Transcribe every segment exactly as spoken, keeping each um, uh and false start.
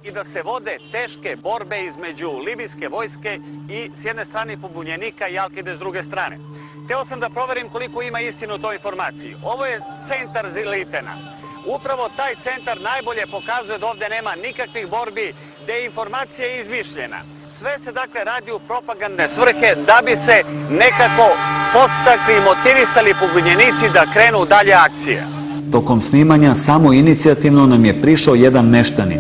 i da se vode teške borbe između libijske vojske i s jedne strane pobunjenika i Al-Kaide s druge strane. Hteo sam da proverim koliko ima istinu u toj informaciji. Ovo je centar Zilitena. Upravo taj centar najbolje pokazuje da ovde nema nikakvih borbi, da je informacija izmišljena. Sve se dakle radi u propagandne svrhe da bi se nekako podstakli i motivisali pobunjenici da krenu u dalje akcije. Tokom snimanja samo inicijativno nam je prišao jedan meštanin.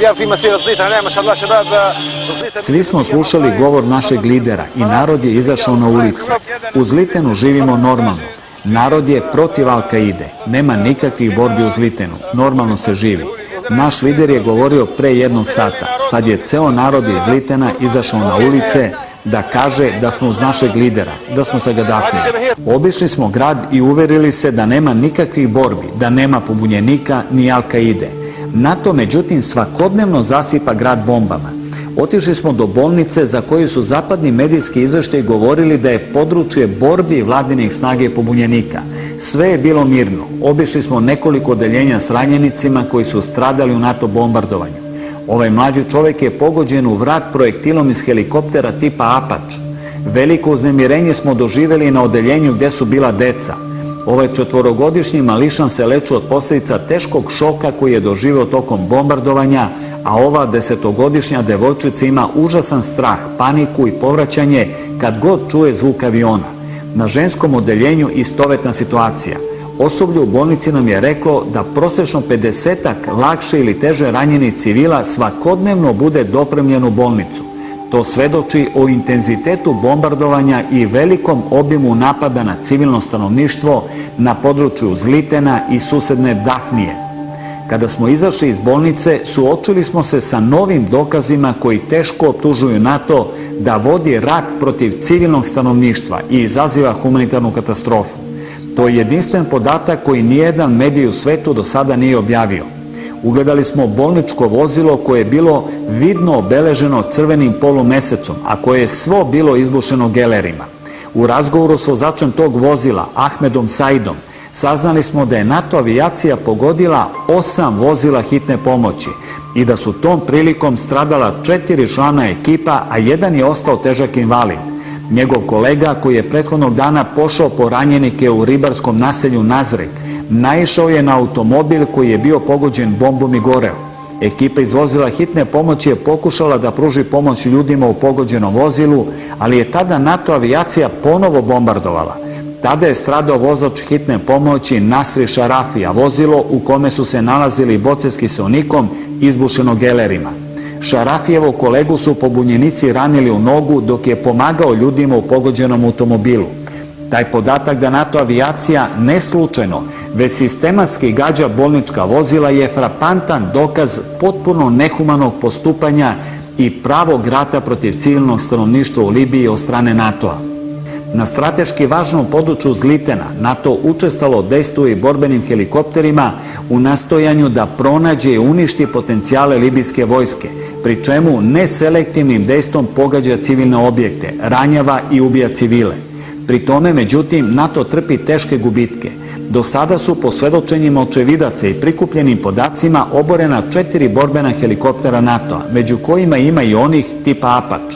Svi smo slušali govor našeg lidera i narod je izašao na ulice. U Zlitenu živimo normalno. Narod je protiv Al-Kaide. Nema nikakvih borbi u Zlitenu. Normalno se živi. Naš lider je govorio pre jednog sata. Sad je ceo narod iz Zlitena izašao na ulice da kaže da smo uz našeg lidera, da smo sa Gadafijom. Obišli smo grad i uverili se da nema nikakvih borbi, da nema pobunjenika ni Al-Kaide. NATO međutim svakodnevno zasipa grad bombama. Otišli smo do bolnice za koju su zapadni medijski izveštaji govorili da je područje borbi vladinih snage pobunjenika. Sve je bilo mirno. Obišli smo nekoliko odeljenja s ranjenicima koji su stradali u NATO bombardovanju. Ovaj mlađi čovjek je pogođen u vrat projektilom iz helikoptera tipa Apač. Veliko uznemirenje smo doživjeli na odeljenju gdje su bila deca. Ovaj četvorogodišnji mališan se leči od posljedica teškog šoka koji je doživio tokom bombardovanja, a ova desetogodišnja devojčica ima užasan strah, paniku i povraćanje kad god čuje zvuk aviona. Na ženskom odeljenju istovetna situacija. Osoblje u bolnici nam je reklo da prosječno pedesetak lakše ili teže ranjenih civila svakodnevno bude dopremljeno u bolnicu. To svedoči o intenzitetu bombardovanja i velikom obimu napada na civilno stanovništvo na području Zlitena i susedne Dafnije. Kada smo izašli iz bolnice, suočili smo se sa novim dokazima koji teško optužuju NATO da vodi rat protiv civilnog stanovništva i izaziva humanitarnu katastrofu. To je jedinstven podatak koji nijedan medij u svetu do sada nije objavio. Ugledali smo bolničko vozilo koje je bilo vidno obeleženo crvenim polumesecom, a koje je svo bilo izbušeno gelerima. U razgovoru s vozačem tog vozila, Ahmedom Saidom, saznali smo da je NATO avijacija pogodila osam vozila hitne pomoći i da su tom prilikom stradala četiri člana ekipa, a jedan je ostao težak invalid. Njegov kolega, koji je prethodnog dana pošao po ranjenike u ribarskom naselju Nazrek, naišao je na automobil koji je bio pogođen bombom i goreo. Ekipa iz vozila hitne pomoći je pokušala da pruži pomoć ljudima u pogođenom vozilu, ali je tada NATO avijacija ponovo bombardovala. Tada je stradao vozač hitne pomoći Nasri Šarafi, a vozilo u kome su se nalazili boce s kiseonikom izbušeno gelerima. Šarafijevo kolegu su pobunjenici ranili u nogu dok je pomagao ljudima u pogođenom automobilu. Taj podatak da NATO avijacija ne slučajno, već sistematski gađa bolnička vozila je frapantan dokaz potpuno nehumanog postupanja i pravog rata protiv civilnog stanovništva u Libiji od strane NATO-a. Na strateški važnom području Zlitena NATO učestalo dejstvuje i borbenim helikopterima u nastojanju da pronađe i uništi potencijale libijske vojske, pri čemu neselektivnim dejstvom pogađa civilne objekte, ranjava i ubija civile. Pri tome, međutim, NATO trpi teške gubitke. Do sada su po svedočenjima očevidaca i prikupljenim podacima oborena četiri borbena helikoptera NATO-a, među kojima ima i onih tipa Apač.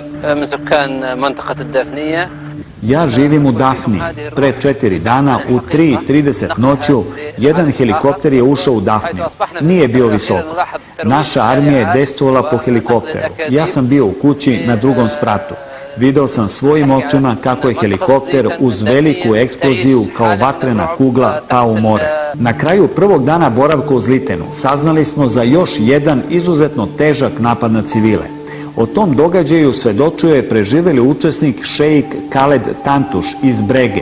Ja živim u Dafni. Pre četiri dana u tri i trideset noću jedan helikopter je ušao u Dafni. Nije bio visoko. Naša armija je dejstvovala po helikopteru. Ja sam bio u kući na drugom spratu. Video sam svojim očima kako je helikopter uz veliku eksploziju kao vatrena kugla pao u more. Na kraju prvog dana boravka u Zlitenu saznali smo za još jedan izuzetno težak napad na civile. O tom događaju svedočio je preživeli učesnik šejik Khaled Tantuš iz Brege.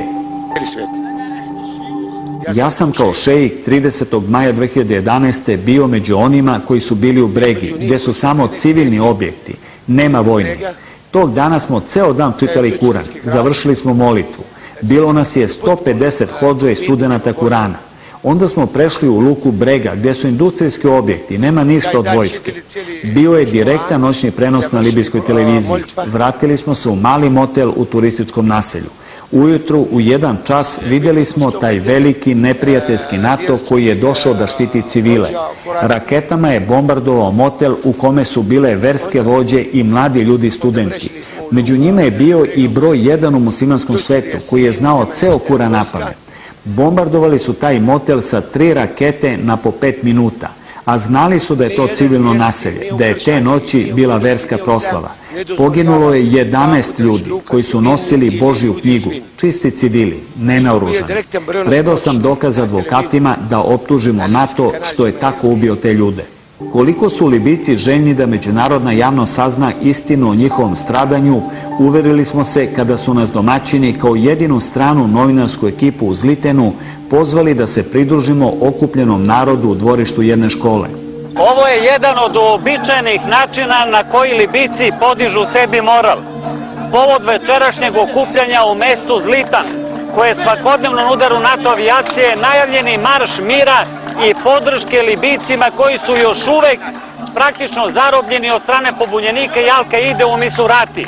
Ja sam kao šejik tridesetog maja dve hiljade jedanaeste. bio među onima koji su bili u Bregi, gdje su samo civilni objekti, nema vojnih. Tog dana smo ceo dan čitali Kuran, završili smo molitvu. Bilo nas je sto pedeset hodova i studenata Kurana. Onda smo prešli u luku Brega, gdje su industrijski objekti, nema ništa od vojske. Bio je direktan noćni prenos na libijskoj televiziji. Vratili smo se u mali motel u turističkom naselju. Ujutru u jedan čas vidjeli smo taj veliki neprijateljski NATO koji je došao da štiti civile. Raketama je bombardovao motel u kome su bile verske vođe i mladi ljudi studenti. Među njima je bio i broj jedan u muslimanskom svetu koji je znao ceo Kuran napamet. Bombardovali su taj motel sa tri rakete na po pet minuta, a znali su da je to civilno naselje, da je te noći bila verska proslava. Poginulo je jedanaest ljudi koji su nosili Božju knjigu, čisti civili, nenaoružani. Predao sam dokaz advokatima da optužimo NATO što je tako ubio te ljude. Koliko su Libijci željni da međunarodna javnost sazna istinu o njihovom stradanju, uverili smo se kada su nas domaćini kao jedinu stranu novinarsku ekipu u Zlitenu pozvali da se pridružimo okupljenom narodu u dvorištu jedne škole. Ovo je jedan od uobičajenih načina na koji Libijci podižu sebi moral. Povod večerašnjeg okupljanja u mestu Zlitan, koje je svakodnevno na udaru NATO avijacije, najavljeni marš mira i podrške Libijcima koji su još uvek praktično zarobljeni od strane pobunjenika i Al-Kaide u Misurati.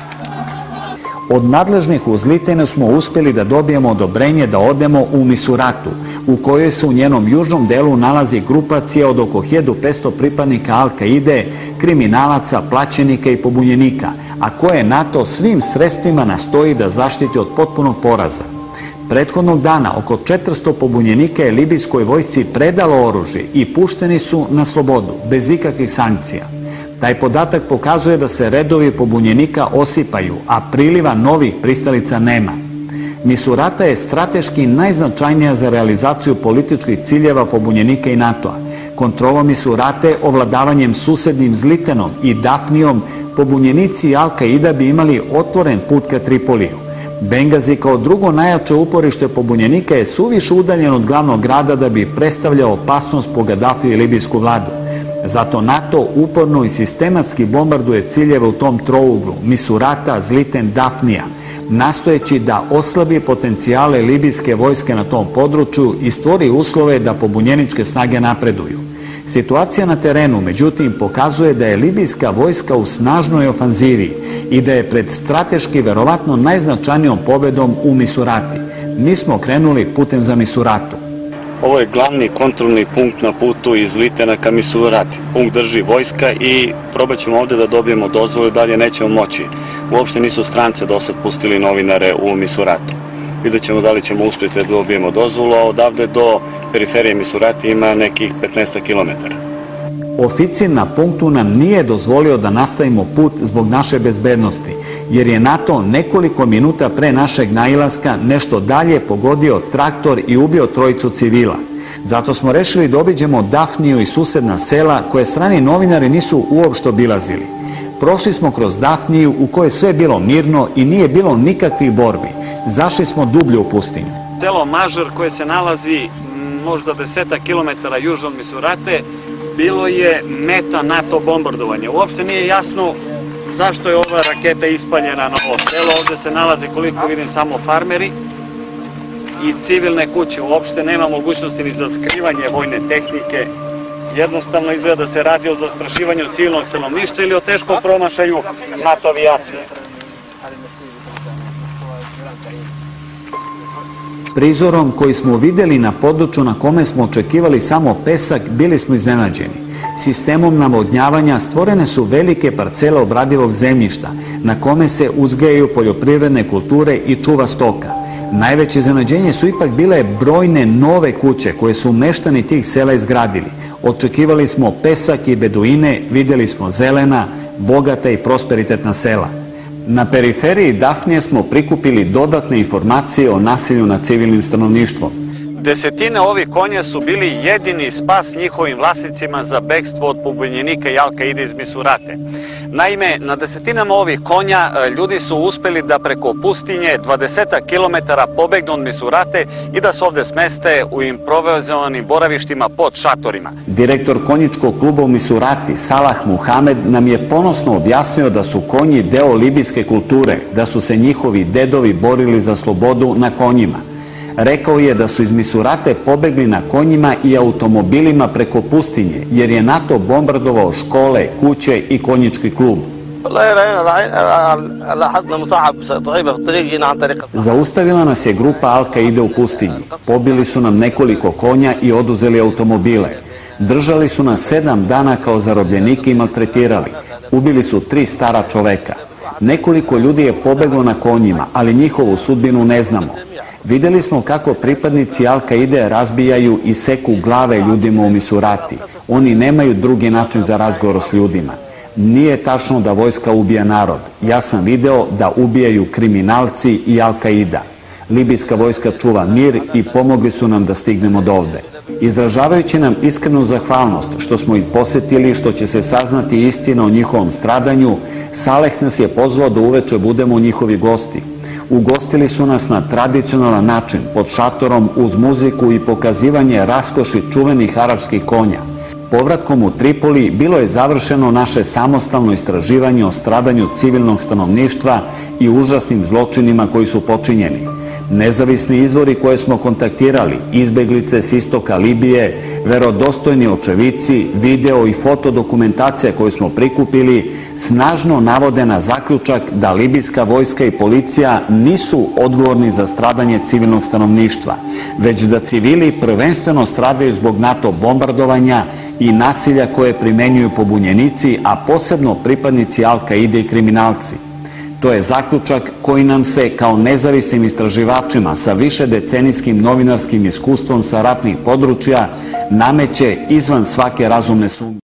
Od nadležnih u Zlitenu smo uspjeli da dobijemo odobrenje da odemo u Misuratu, u kojoj se u njenom južnom delu nalazi grupacija od oko hiljadu petsto pripadnika Al-Kaide, kriminalaca, plaćenika i pobunjenika, a koje NATO svim sredstvima nastoji da zaštiti od potpunog poraza. Prethodnog dana oko četiristo pobunjenika je libijskoj vojsci predalo oružje i pušteni su na slobodu, bez ikakvih sankcija. Taj podatak pokazuje da se redovi pobunjenika osipaju, a priliva novih pristalica nema. Misurata je strateški najznačajnija za realizaciju političkih ciljeva pobunjenika i NATO-a. Kontrolom Misurate, ovladavanjem susednim Zlitenom i Dafnijom, pobunjenici Al-Kaida bi imali otvoren put ka Tripoliju. Bengazi kao drugo najjače uporište pobunjenika je suviše udaljen od glavnog grada da bi predstavljao opasnost po Gadafiju i libijsku vladu. Zato NATO uporno i sistematski bombarduje ciljeve u tom trouglu Misurata, Zliten, Dafnija, nastojeći da oslabi potencijale libijske vojske na tom području i stvori uslove da pobunjeničke snage napreduju. Situacija na terenu, međutim, pokazuje da je libijska vojska u snažnoj ofanzivi i da je pred strateški verovatno najznačajnijom pobedom u Misurati. Mi smo krenuli putem za Misuratu. Ovo je glavni kontrolni punkt na putu iz Zlitena ka Misurati. Punkt drži vojska i probat ćemo ovde da dobijemo dozvolu, dalje nećemo moći. Uopšte nisu strance do sad pustili novinare u Misuratu. Vidjet ćemo da li ćemo uspjeti da dobijemo dozvolu, a odavde do periferije Misurati ima nekih petnaest kilometara. Oficir na punktu nam nije dozvolio da nastavimo put zbog naše bezbednosti, jer je NATO nekoliko minuta pre našeg nailaska nešto dalje pogodio traktor i ubio trojicu civila. Zato smo rešili da obiđemo Dafniju i susedna sela koje strani novinari nisu uopšte obilazili. Prošli smo kroz Dafniju u kojoj sve bilo mirno i nije bilo nikakvih borbi. Zašli smo dublje u pustinju. Selo Mažar koje se nalazi možda deseta kilometara južno od Misurate bilo je meta NATO bombardovanja. Uopšte nije jasno zašto je ova raketa ispaljena na ovo selo. Ovde se nalaze, koliko vidim, samo farmeri i civilne kuće. Uopšte nema mogućnosti ni za skrivanje vojne tehnike. Jednostavno izgleda da se radi o zastrašivanju civilnog stanovništva ili o teškom promašaju NATO avijacije. Prizorom koji smo vidjeli na području na kome smo očekivali samo pesak, bili smo iznenađeni. Sistemom navodnjavanja stvorene su velike parcele obradivog zemljišta na kome se uzgajaju poljoprivredne kulture i čuva stoka. Najveće iznenađenje su ipak bile brojne nove kuće koje su meštani tih sela izgradili. Očekivali smo pesak i beduine, vidjeli smo zelena, bogata i prosperitetna sela. Na periferiji Dafnije smo prikupili dodatne informacije o nasilju nad civilnim stanovništvom. Desetine ovih konja su bili jedini spas njihovim vlasnicima za bekstvo od pobunjenika i Al-Kaide iz Misurate. Naime, na desetinama ovih konja ljudi su uspeli da preko pustinje dvadeset kilometara pobegnu od Misurate i da se ovde smeste u improvizovanim boravištima pod šatorima. Direktor konjičkog kluba u Misurati, Salah Muhamed, nam je ponosno objasnio da su konji deo libijske kulture, da su se njihovi dedovi borili za slobodu na konjima. Rekao je da su iz Misurate pobegli na konjima i automobilima preko pustinje, jer je NATO bombardovao škole, kuće i konjički klub. Zaustavila nas je grupa Al-Kaide u pustinji. Pobili su nam nekoliko konja i oduzeli automobile. Držali su nas sedam dana kao zarobljenike i maltretirali. Ubili su tri stara čoveka. Nekoliko ljudi je pobeglo na konjima, ali njihovu sudbinu ne znamo. Vidjeli smo kako pripadnici Al-Kaide razbijaju i seku glave ljudima u Misurati. Oni nemaju drugi način za razgovor s ljudima. Nije tačno da vojska ubija narod. Ja sam video da ubijaju kriminalci i Al-Kaida. Libijska vojska čuva mir i pomogli su nam da stignemo do ovde. Izražavajući nam iskrenu zahvalnost što smo ih posetili i što će se saznati istina o njihovom stradanju, Saleh nas je pozvao da uveče budemo njihovi gosti. Ugostili su nas na tradicionalan način, pod šatorom, uz muziku i pokazivanje raskoši čuvenih arapskih konja. Povratkom u Tripoli bilo je završeno naše samostalno istraživanje o stradanju civilnog stanovništva i užasnim zločinima koji su počinjeni. Nezavisni izvori koje smo kontaktirali, izbeglice s istoka Libije, verodostojni očevici, video i fotodokumentacija koju smo prikupili, snažno navode na zaključak da libijska vojska i policija nisu odgovorni za stradanje civilnog stanovništva, već da civili prvenstveno stradaju zbog NATO bombardovanja i nasilja koje primenjuju pobunjenici, a posebno pripadnici Al-Kaide i kriminalci. To je zaključak koji nam se kao nezavisnim istraživačima sa višedecenijskim novinarskim iskustvom sa ratnih područja nameće izvan svake razumne sumnje.